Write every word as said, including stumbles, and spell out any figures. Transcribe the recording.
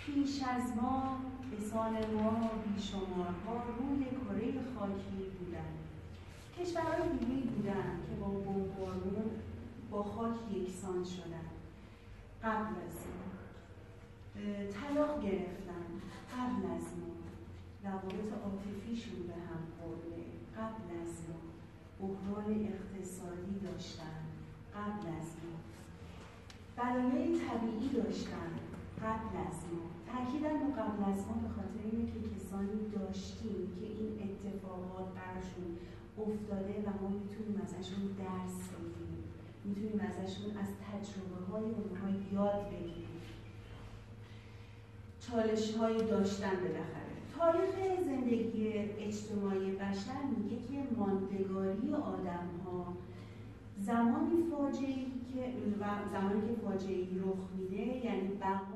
پیش از ما بسان ما بیشمارها روی کره خاکی بودند. کشورهای دیگه‌ای بودند که با بمبارون با خاک یکسان شدند. قبل از ما طلاق گرفتن، قبل از ما روابط عاطفیشون به هم خورده، قبل از ما بحران اقتصادی داشتن، قبل از ما بلایای طبیعی داشتن، قبل از ما. تأکیداً با قبل از ما به خاطر اینه که کسانی داشتیم که این اتفاقات براشون افتاده و ما میتونیم ازشون درس بگیریم، میتونیم ازشون از تجربه های اونها یاد بگیریم. چالش های داشتن بالاخره. تاریخ زندگی اجتماعی بشر میگه که ماندگاری آدم ها زمانی فاجعه‌ای که زمانی که فاجعه‌ای رخ میده، یعنی